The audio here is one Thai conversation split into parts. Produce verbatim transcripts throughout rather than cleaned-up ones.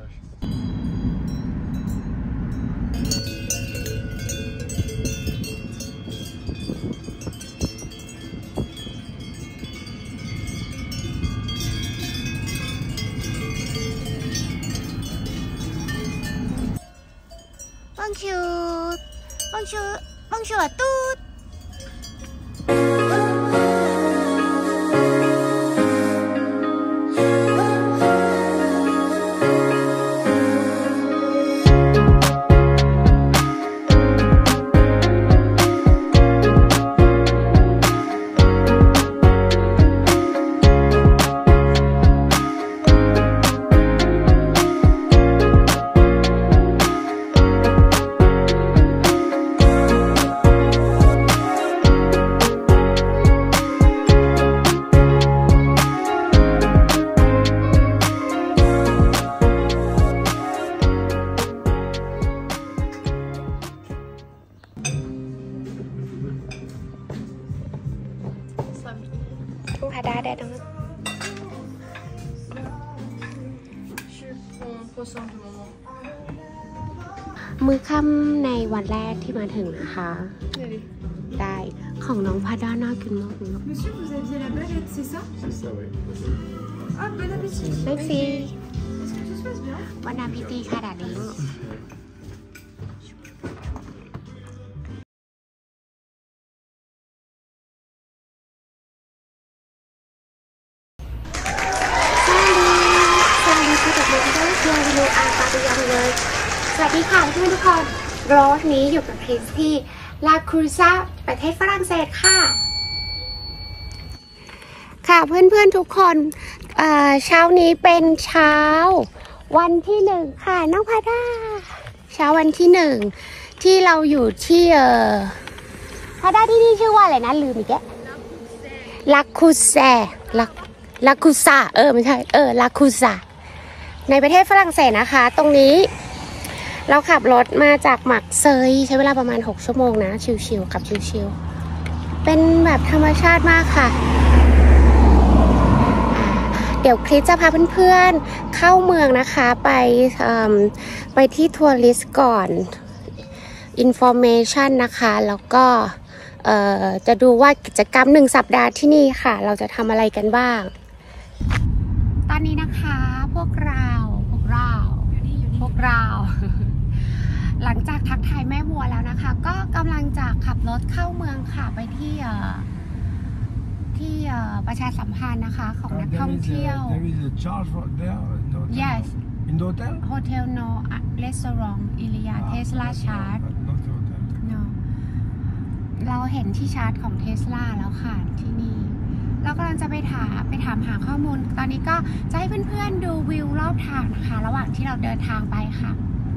Bonjour, bonjour, bonjour à tous. พาด้าได้ทั้งมื้อค่ำในวันแรกที่มาถึงนะคะได้ของน้องพาด้าน่ากินมากเลย Monsieur, vous aviez la baguette, c'est ça? C'est ça, oui. Ah, bon appétit. Merci. Est-ce que tout se passe bien? วันอาพิตีค่ะดาดิ้งสวัสดีค่ะเพื่อนทุกคนรถนี้อยู่กับคริสที่ลาครูซาประเทศฝรั่งเศสค่ะค่ะเพื่อนๆทุกคนเช้านี้เป็นเช้าวันที่หนึ่งค่ะน้องพาด้าเช้าวันที่หนึ่งที่เราอยู่ที่เออพาด้าที่นี่ชื่อว่าอะไรนะลืมอีกแล้วลาคูแซลาลาคูซาเออไม่ใช่เออลาคูซาในประเทศฝรั่งเศสนะคะตรงนี้เราขับรถมาจากหมักเซยใช้เวลาประมาณหกชั่วโมงนะชิวๆขับชิวๆเป็นแบบธรรมชาติมากค่ะเดี๋ยวคริสจะพาเพื่อนๆเข้าเมืองนะคะไปไปที่ทัวริสต์ก่อนอินฟอร์เมชันนะคะแล้วก็จะดูว่ากิจกรรมหนึ่งสัปดาห์ที่นี่ค่ะเราจะทำอะไรกันบ้างตอนนี้นะคะพวกเราพวกเราพวกเราหลังจากทักทายแม่วัวแล้วนะคะก็กำลังจะขับรถเข้าเมืองค่ะไปที่ที่ประชาสัมพันธ์นะคะของนักท่องเที่ยว yes hotel no restaurant Ilia Tesla charge no เราเห็นที่ชาร์จของ Tesla แล้วค่ะที่นี่เรากำลังจะไปถามไปถามหาข้อมูลตอนนี้ก็จะให้เพื่อนๆดูวิวรอบทางนะคะระหว่างที่เราเดินทางไปค่ะ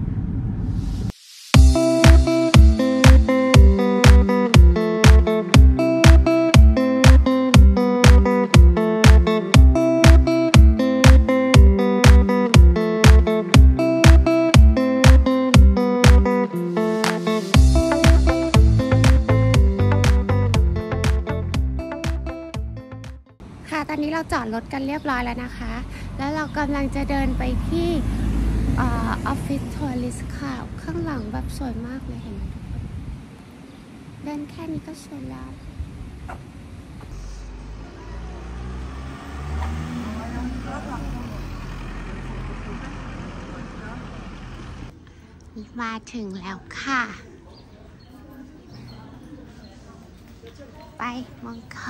ตอนนี้เราจอดรถกันเรียบร้อยแล้วนะคะแล้วเรากำลังจะเดินไปที่ออฟฟิศทัวริสต์ค่ะข้างหลังแบบสวยมากเลยเห็นไหมทุกคนเดินแค่นี้ก็สวยแล้วมาถึงแล้วค่ะไปมองเขา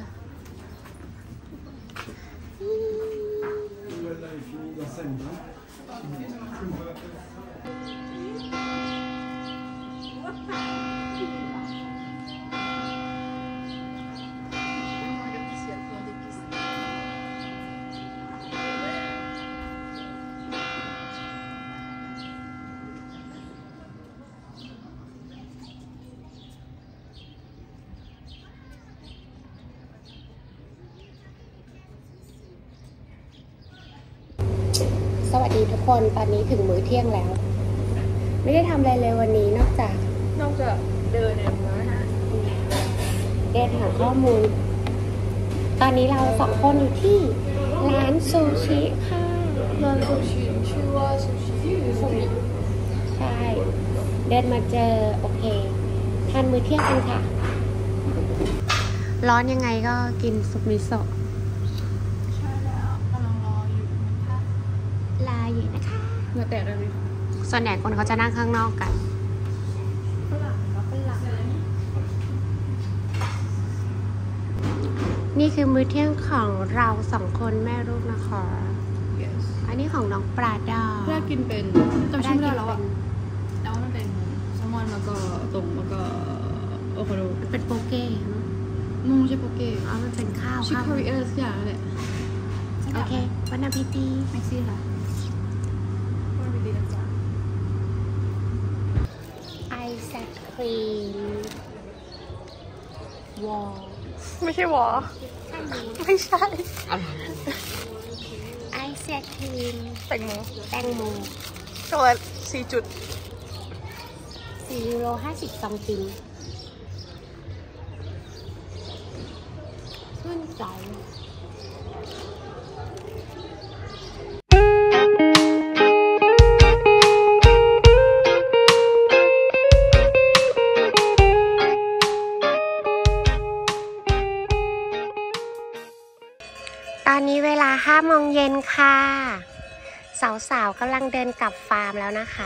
สวัสดีทุกคนตอนนี้ถึงมื้อเที่ยงแล้วไม่ได้ทำอะไรเลยวันนี้นอกจากนอกจากเดินเนี่ยนะเดินหาข้อมูลตอนนี้เราสองคนอยู่ที่ร้านซูชิค่ะ那就去去挖手机凤梨。 ใช่ เดินมาเจอ โอเค ทานมื้อเที่ยงกันค่ะ ร้อนยังไงก็กินซุปมิโซะใช่แล้วกำลังรออยู่นะคะลาอยู่นะคะเหงื่อแตกเลยไหมส่วนใหญ่คนเขาจะนั่งข้างนอกกันฝรั่งครับฝรั่งนี่คือมื้อเที่ยงของเราสองคนแม่ลูกนะคะ yes อันนี้ของน้องปลาดาแรกกินเป็นจำชื่อไม่ได้แล้วอะแล้วมันเป็นแซลมอนแล้วก็ตรงแล้วก็โอคาโดเป็นโปเก้เนอะนุ่มใช่โปเก้อ๋อมันเป็นข้าวชิคข้าวคาริเออร์สักอย่างนั่นแหละโอเควันอาทิตย์ดีแม็กซี่ค่ะวันดีนะจ๊ะไอศครีมวอลไม่ใช่หวอใช่ไหมไม่ใช่ไอศครีมแตงโมแตงโมช็อกโกแลตสี่จุดสี่ยูโรห้าสิบซองติมชื่นใจตอนนี้เวลาห้าโมงเย็นค่ะ สาวๆกำลังเดินกลับฟาร์มแล้วนะคะ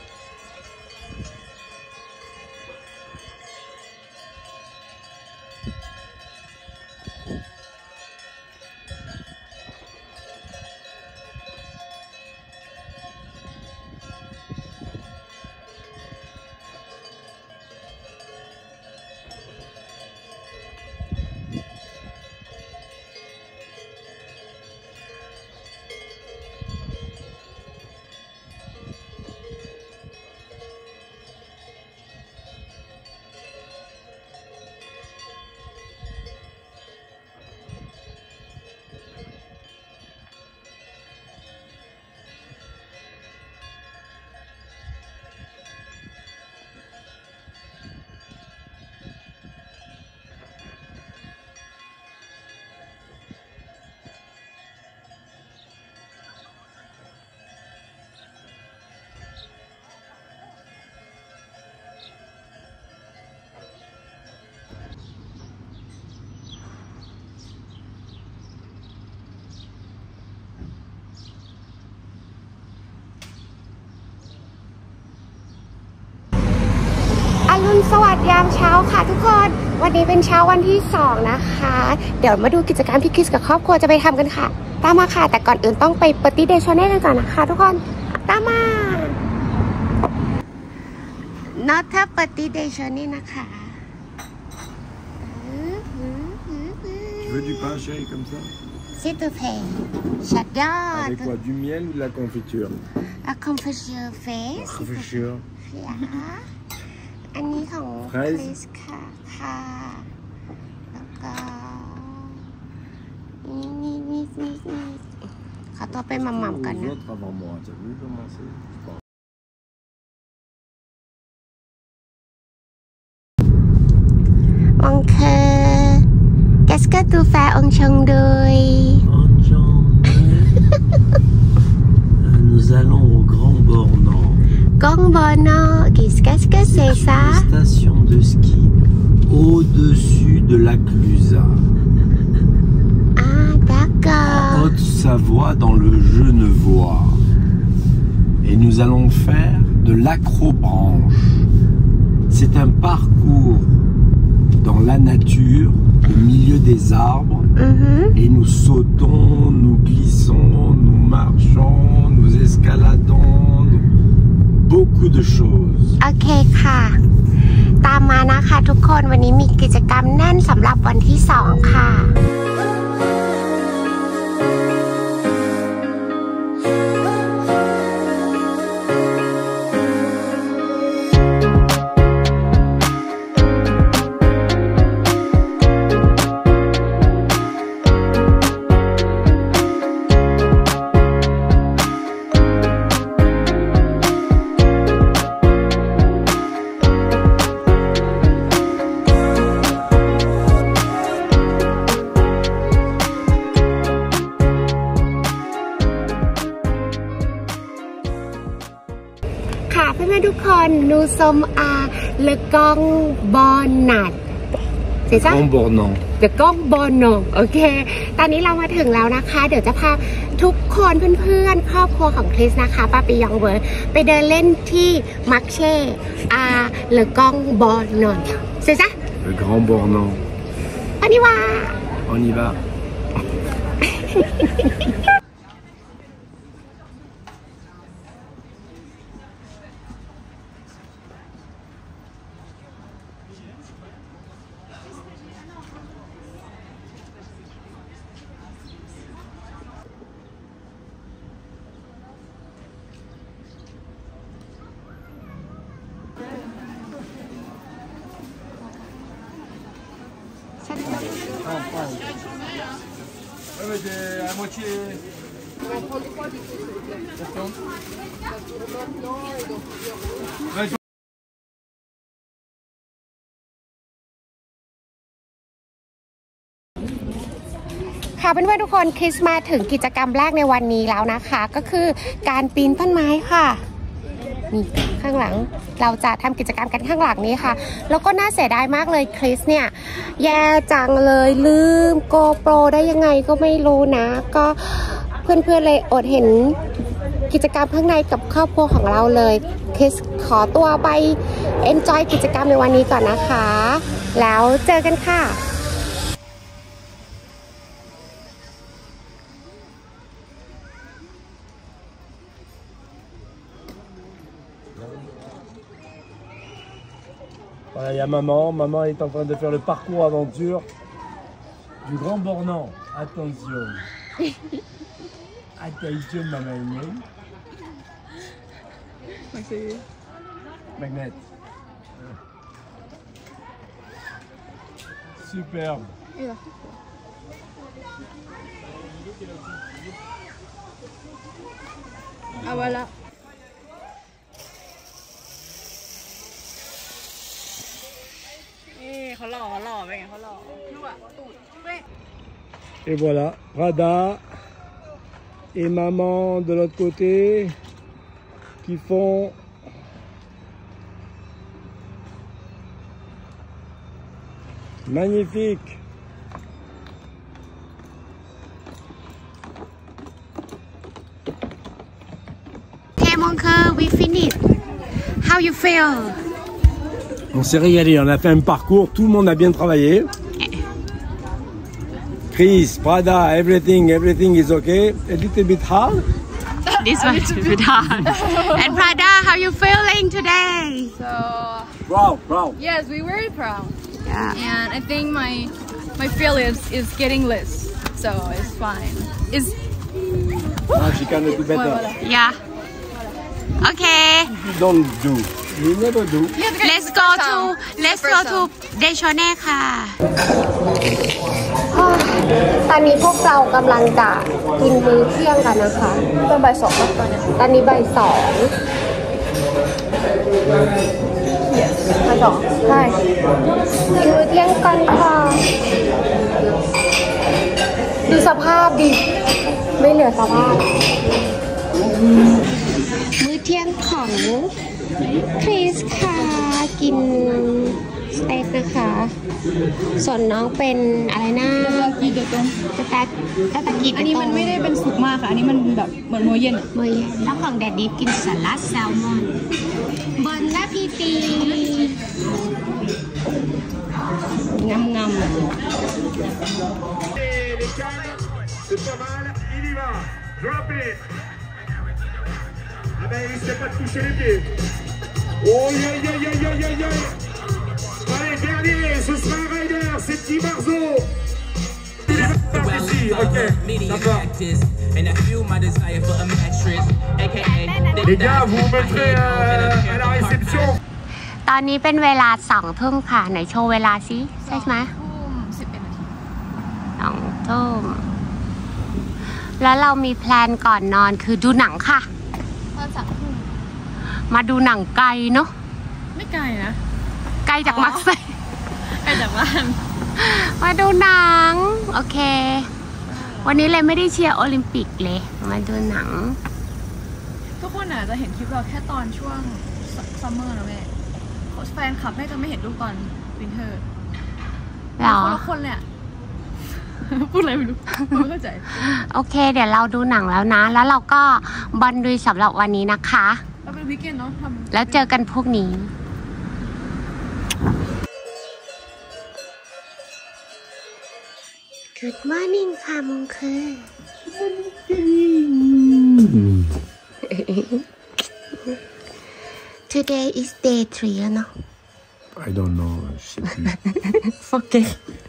อรุณสวัสดิ์ยามเช้าค่ะทุกคน วันนี้เป็นเช้าวันที่สองนะคะ เดี๋ยวมาดูกิจกรรมที่คริสกับครอบครัวจะไปทำกันค่ะ ตามมาค่ะ แต่ก่อนอื่นต้องไปปฏิเดชเน่กันก่อนนะคะทุกคน ตามมา not ถ้าปฏิเดชเน่นะคะ Tu veux du pain chéri comme ça? s'il te plaît ชัดยอด Avec quoi? Du miel ou de la confiture? a confiture face Confiture. อันนี้ของค Fraise ริสค่ะค่ะ แล้วก็นี่นี่นี่นี่นี่ขอตัวไปหม่ำๆกัน Les นะ autres avant moi. T'as vu comment c'est? Donc, euh, qu'est-ce que tu fais en Chengdu? Nous allons au Grand Bornand. Grand Bornand, qu'est-ce que c'est ça? Une station de ski au-dessus de la Clusaz. Ah, d'accord. En Haute-Savoie, dans le Genevois. Et nous allons faire de l'acrobranche. C'est un parcours dans la nature, au milieu des arbres, Mhm. et nous sautons, nous glissons, nous marchons, nous escaladons, nous- beaucoup de choses. โอเคค่ะ ตามมานะคะทุกคนวันนี้มีกิจกรรมแน่นสำหรับวันที่สองค่ะ อพื่อนๆทุกคนนูซอมอาเลกองบอนนัดเสร็จจ้ะ Grand Bornand เดี๋ยวกล้องบอลนองโอเคตอนนี้เรามาถึงแล้วนะคะเดี๋ยวจะพาทุกคนเพื่อนๆครอบครัวของคริสนะคะปาปิยองเวิร์ดไปเดินเล่นที่มักเช่อาเลกองบอลนองเสร็จจ้ะ Le Grand Bornand อันนี้ว่า On y va à moitié. ค่ะเพื่อนๆทุกคนคริสมาถึงกิจกรรมแรกในวันนี้แล้วนะคะก็คือการปีนต้นไม้ค่ะนี่ข้างหลังเราจะทำกิจกรรมกันข้างหลังนี้ค่ะแล้วก็น่าเสียดายมากเลยคริสเนี่ยแย่จังเลยลืมโกโปรได้ยังไงก็ไม่รู้นะก็เพื่อนๆเลยอดเห็นกิจกรรมข้างในกับครอบครัวของเราเลยคริสขอตัวไปเอนจอยกิจกรรมในวันนี้ก่อนนะคะแล้วเจอกันค่ะ Voilà, il y a maman. Maman est en train de faire le parcours aventure du Grand Bornand. Attention. Attention, maman. Magnet. Superbe. Ah voilà. Et voilà, Prada et maman de l'autre côté qui font magnifique. Okay, Monker, we finished. How you feel? On s'est régalé, on a fait un parcours, tout le monde a bien travaillé. Chris, Prada, everything, everything is okay. A little bit hard. This one is a bit hard. And Prada, how you feeling today? So Proud, proud. yes, we were proud, Yeah. and I think my my feelings is getting less, so it's fine. It's Ah, she can do better. voilà. Yeah. Okay. You don't do. You never do. Let's go to Let's go to Deshone ค่ะ ตอนนี้พวกเรากำลังจะกินมื้อเที่ยงกันนะคะตอนบ่ายสองตอนนี้ตอนนี้บ่ายสองบ่ายสองใช่กินมื้อเที่ยงกันค่ะดูสภาพดิไม่เหลือสภาพมื้อเที่ยงของคริสค่ะกินสเต็กนะคะส่วนน้องเป็นอะไรนะกีเดตงตะตะตะตะกีเดตงอันนี้มันไม่ได้เป็นสุกมากค่ะอันนี้มันแบบเหมือนมื้อเย็นมื้อเย็นแล้วของแดดดิฟกินสลัดแซลมอนบอนลาพีปีงำงำ C'est pas mal, il y va. Drop it. Ah ben, il ne sait pas toucher les pieds. Oh, yeah, yeah, yeah, yeah, yeah, yeah. Allez, dernier, ce sera un rider, c'est Petit Marceau. Il est ici, ok, d'accord. Les gars, vous vous mettrez euh, à la réception. ตอนนี้เป็นเวลาสองทุ่มค่ะไหนโชว์เวลาสิใช่ไหมสิบเอ็ดนาทีสองทุ่มแล้วเรามีแพลนก่อนนอนคือดูหนังค่ะตอนสามทุ่มมาดูหนังไกลเนาะไม่ไกลนะไกลจากมักไซไกลจากบ้านมาดูหนังโอเควันนี้เลยไม่ได้เชียร์โอลิมปิกเลยมาดูหนังทุกคนอาจจะเห็นคลิปเราแค่ตอนช่วงซัมเมอร์นะแม่แฟนคลับแม่จะไม่เห็นรูปตอนวินเทอร์หรอคนละคนเลยอะ พูดอะไรไม่รู้ไม่เข้าใจโอเค เดี๋ยวเราดูหนังแล้วนะ แล้วเราก็บอลดุยสำหรับวันนี้นะคะเราเป็นวิกเกนเนาะทำแล้วเจอกันพวกนี้ Good morning ค่ะมงคือ Today is day three เนาะ I don't know. Je sais plus. Forget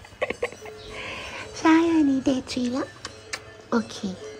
ใช่อันนี้ day three แล้ว โอเค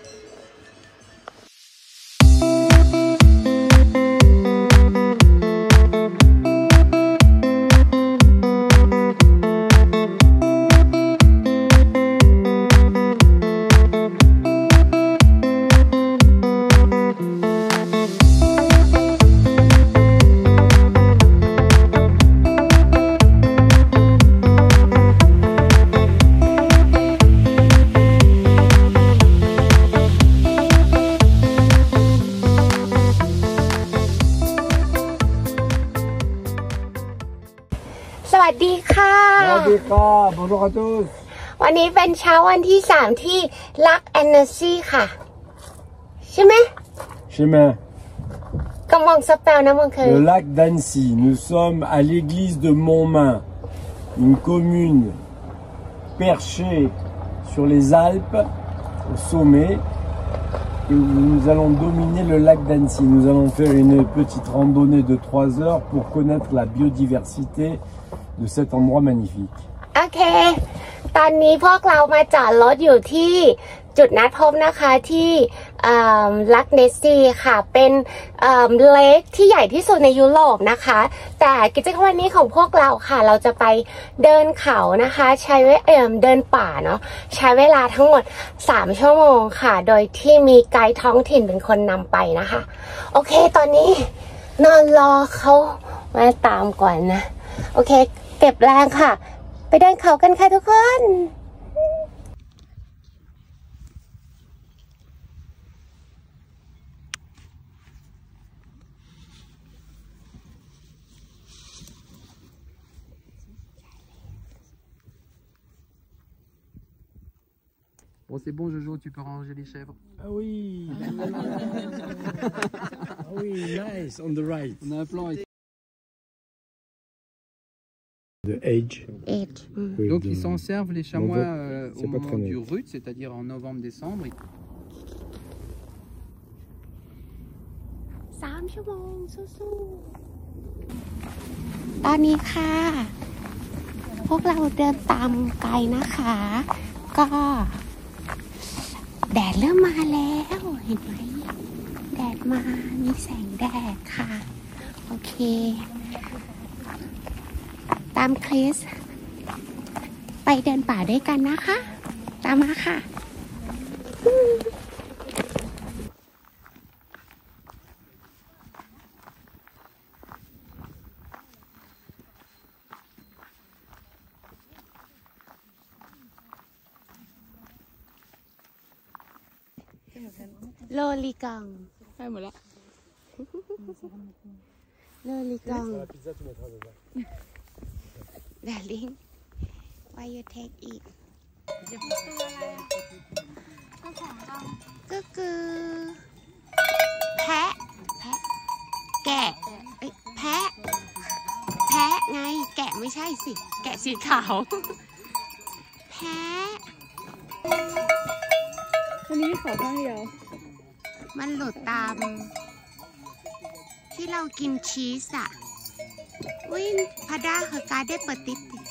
สวัสดีค่ะ Bonjour à tous. วันนี้เป็นเช้าวันที่สามที่ลักแอนนาซีค่ะ ใช่ไหม Chemin. กำลังสเปลนะมันคือ Le lac d'Annecy. Nous sommes à l'église de Montmain, une commune perchée sur les Alpes, au sommet, et où nous allons dominer le lac d'Annecy. Nous allons faire une petite randonnée de trois heures pour connaître la biodiversité de cet endroit magnifique. โอเค ตอนนี้พวกเรามาจอดรถอยู่ที่จุดนัดพบนะคะที่ลักเนสซีค่ะ เป็นเลคที่ใหญ่ที่สุดในยุโรปนะคะ แต่กิจกรรมวันนี้ของพวกเราค่ะ เราจะไปเดินเขานะคะ ใช้เวเอมเดินป่าเนาะ ใช้เวลาทั้งหมดสามชั่วโมงค่ะ โดยที่มีไกด์ท้องถิ่นเป็นคนนำไปนะคะ โอเค ตอนนี้นอนรอเขามาตามก่อนนะ โอเค เก็บแรงค่ะ ไปเดินเขากันค่ะทุกคน Bon, c'est bon, Jojo, tu peux ranger les chèvres. Ah oui. Ah oui, nice, on the right. On a un plan. Et... The age. Age. Oui, Donc, de- ils s'en servent, les chamois, voit- euh, c'est au pas moment très du net. rut, c'est-à-dire en novembre-décembre. สามชั่วโมงสู้ๆตอนนี้ค่ะ พวกเราเดินตามไกด์นะคะ ก็แดดเริ่มมาแล้วเห็นไหมแดดมามีแสงแดดค่ะ โอเค ตามคริสไปเดินป่าด้วยกันนะคะ ตามมาค่ะ โลลิกังใช่หมดแล้วโลลิกัง La pizza, tu mettras dedans. Darling why you take it ก็คือแพะแพะแกะเอ้ยแพะแพะไงแกะไม่ใช่สิ แกะสีขาวแพะวันนี้ขอข้างเดียวมันหลุดตาม ที่เรากินชีสอ่ะอุ้ยพาด้าเหอะการได้เปิดติดติ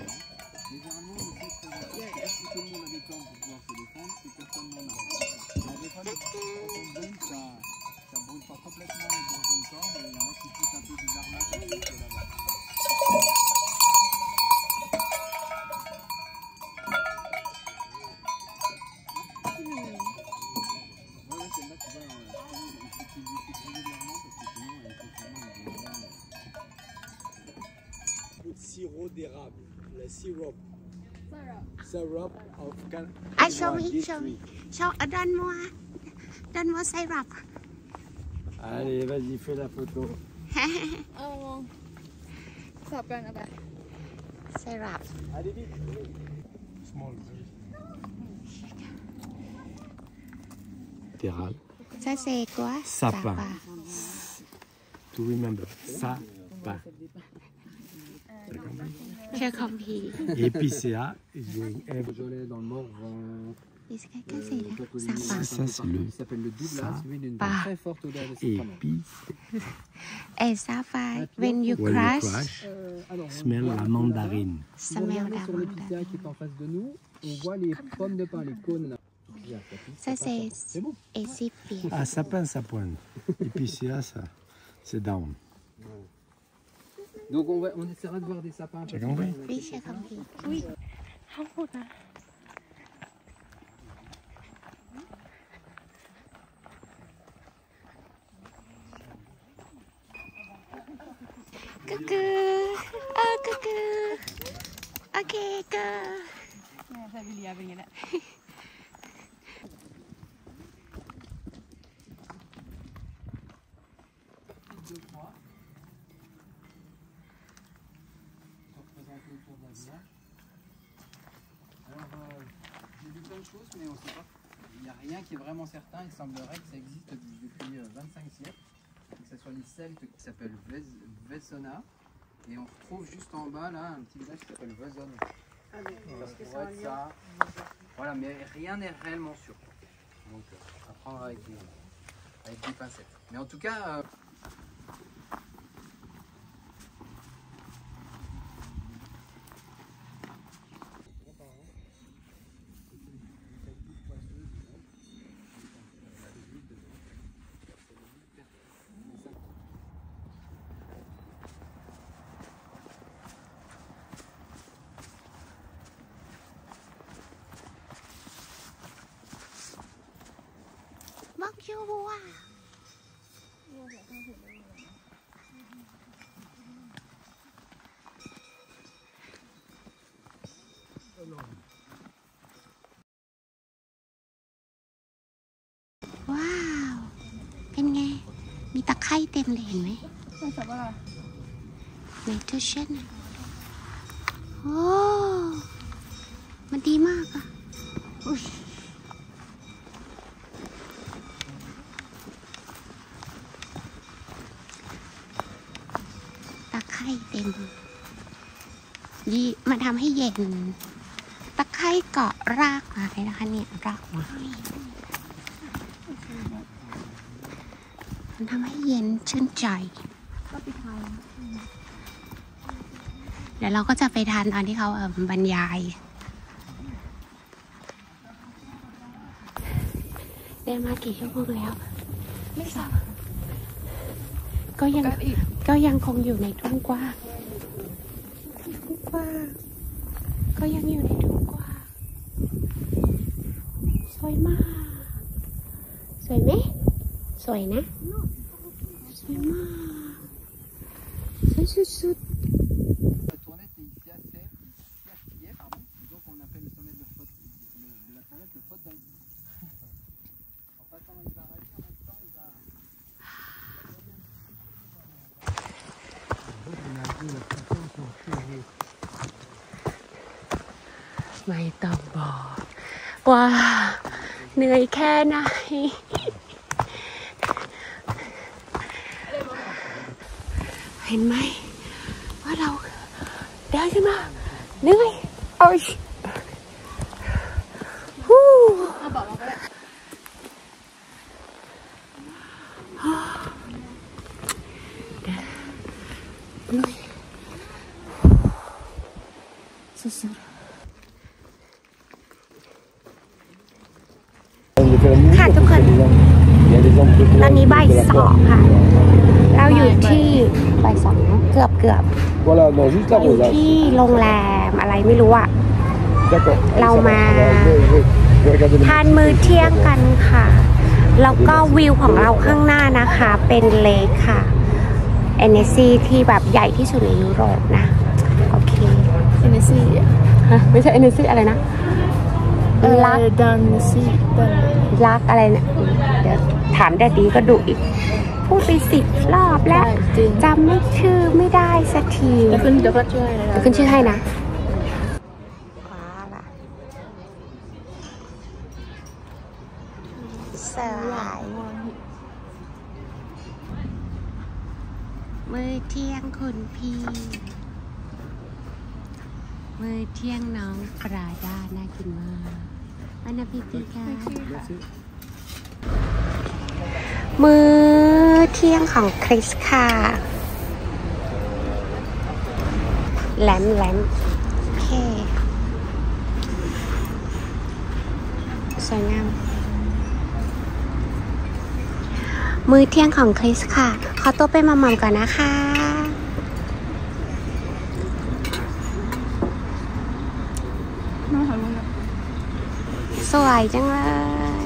Sirop d'érable. La syrup. Syrup of can. อ่ะ show me show me show a donne moi donne moi syrup Allez, vas-y, fais la photo. เอาสับกันเอาไป syrup Terral. ça c'est quoi Sapin. To remember. Sapin. เชื่อคอมพี Épicéa is going every. Beaujolais dans le Morvan. est-ce que c'est là Ça, sapin ça, c'est le Il s'appelle le Douglas, lui, il a une Sapin. très forte odeur de citron. épice. et sapin when you When you crush crush, Euh, alors, on- smell la mandarine. si vous smell regardez sur d'amande l'épicéa qui est en face de nous, on voit les pommes de pin, les cônes là. ça c'est C'est bon. écipient Ah, sapin, ça pointe. Épicéa, ça, c'est down. Donc on, va, on essaiera de voir des sapins. J'ai compris. oui เชื่อคอมพีอุ้ยห้องพูดนะกึกกึเออกึกกึโอเคกึใช่วิเลียเป็นอย่างนี้แหละ Alors, euh, j'ai vu plein de choses, mais on sait pas. Il n'y a rien qui est vraiment certain. Il semblerait que ça existe depuis euh, vingt-cinq siècles. Que ce soit les Celtes qui s'appellent Ves- Vesona. Et on retrouve juste en bas là un petit village qui s'appelle Vesone. Ça pourrait être ça. Voilà, mais rien n'est réellement sûr. Donc euh, à prendre avec des, avec des pincettes. Mais en tout cas. Euh, Bonjour บัวว้าว เป็นไง มีตะไคร่เต็มเลยเห็นไหมไม่สับว่าไนโตรเจนโอ้ มันดีมากอะตะไคร่เต็มดีมันทำให้เย็น ตะไคร่เกาะรากไม้นะคะเนี่ย รากไม้มันทำให้เย็นชื่นใจก็ไปทานเดี๋ยวเราก็จะไปทานตอนที่เขาเอ่อบรรยายเดินมากี่ชั่วโมงแล้ว ไม่ทราบก็ยังก็ยังคงอยู่ในทุ่งกว้างทุ่งกว้างก็ยังอยู่ในทุ่งกว้างสวยมาก สวยไหมสวยนะ สวยมากสวยสุดๆ La tournette est ici assez, ici à Skier, pardon. Donc on appelle le sommet de, faute, de, de la tournette le faute d'Alpi. En passant dans les barrages, en même temps il va. ไม่ต้องบอกว่าเหนื่อยแค่ไหนเห็นไหมว่าเราเดินขึ้นมาเหนื่อยโอ้ยฮู้เหนื่อยสุดๆค่ะทุกคน ตอนนี้บ่ายสองค่ะ เราอยู่ที่บ่ายสองเกือบเกือบ Voilà, non, juste อยู่ l'arrosage. ที่โรงแรมอะไรไม่รู้อะ D'accord. เรามา Je vais- je vais- je vais regarder le ทานมื้อเที่ยงกันค่ะ แล้วก็วิวของเราข้างหน้านะคะ เป็นเลคค่ะเอเนซีที่แบบใหญ่ที่สุดในยุโรปนะ โอเคเอเนซี่ฮะไม่ใช่เอเนซีอะไรนะลักดันซี่ดันลักอะไรเนี่ยเดี๋ยวถามแดดดีก็ดุอีกพูดไปสิบรอบแล้วจำไม่ชื่อไม่ได้สักทีเดี๋ยวขึ้นเดี๋ยวก็ช่วยเดี๋ยวขึ้นชื่อให้นะสลายมื้อเที่ยงคุณพี่มื้อเที่ยงน้องปราดาน่ากินมากวันนาพิติค่ะมื้อเที่ยงของคริสค่ะแหลมแหลมโอเคสวยงามมื้อเที่ยงของคริสค่ะขอตัวไปมัมมัมก่อนนะคะสวยจังเลย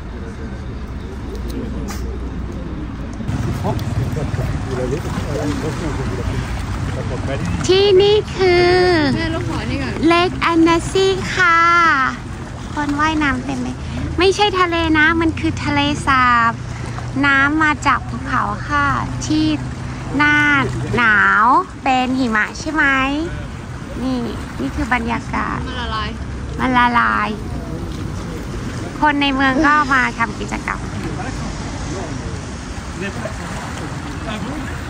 ที่นี่คือเลคแอนนาซีค่ะคนว่ายน้ำเต็มเลยไม่ใช่ทะเลนะมันคือทะเลสาบน้ำมาจากภูเขาค่ะที่หน้าหนาวเป็นหิมะใช่ไหมนี่นี่คือบรรยากาศมันละลายมันละลายคนในเมืองก็มาทำกิจกรรม